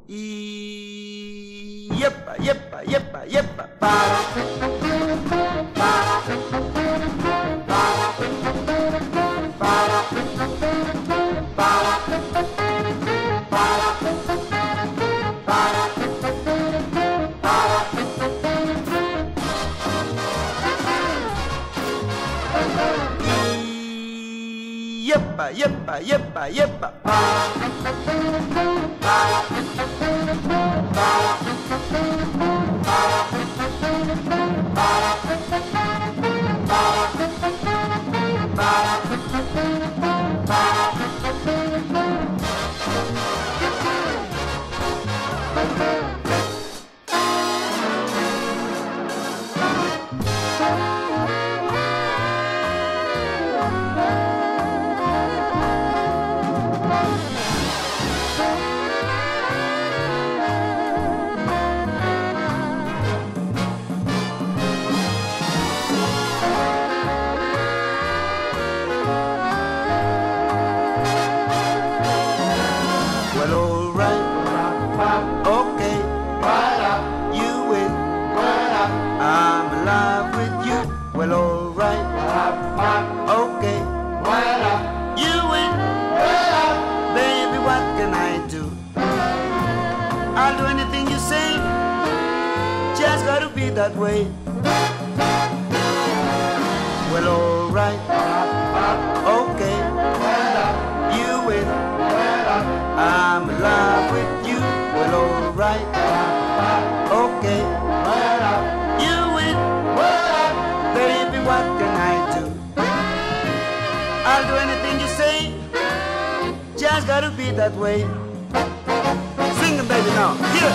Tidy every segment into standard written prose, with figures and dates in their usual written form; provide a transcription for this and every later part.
Yepa, yepa, yepa, yepa, para. Para. Para. Para. Para. Para. Para. Para. Yepa, yepa, yepa, yepa, para. Para. Para. Para. Para. Para. Para. Para. I'll do anything you say, just gotta be that way. Well, alright, okay, you win, I'm in love with you. Well, alright, okay, you win, baby, what can I do? I'll do anything you say, just gotta be that way. Sing it, baby, now. Here.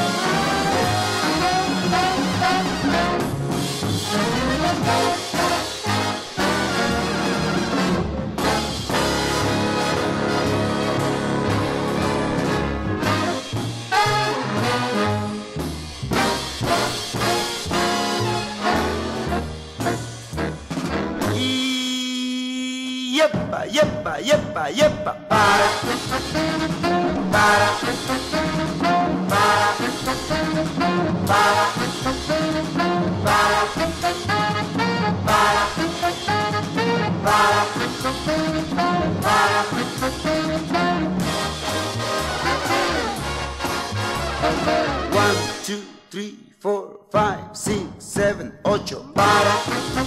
Yepa, yepa, yepa, yepa, para. Para. Para. Para. Para. Para. Para. Para. 1, 2, 3, 4, 5, 6, 7, 8. Para.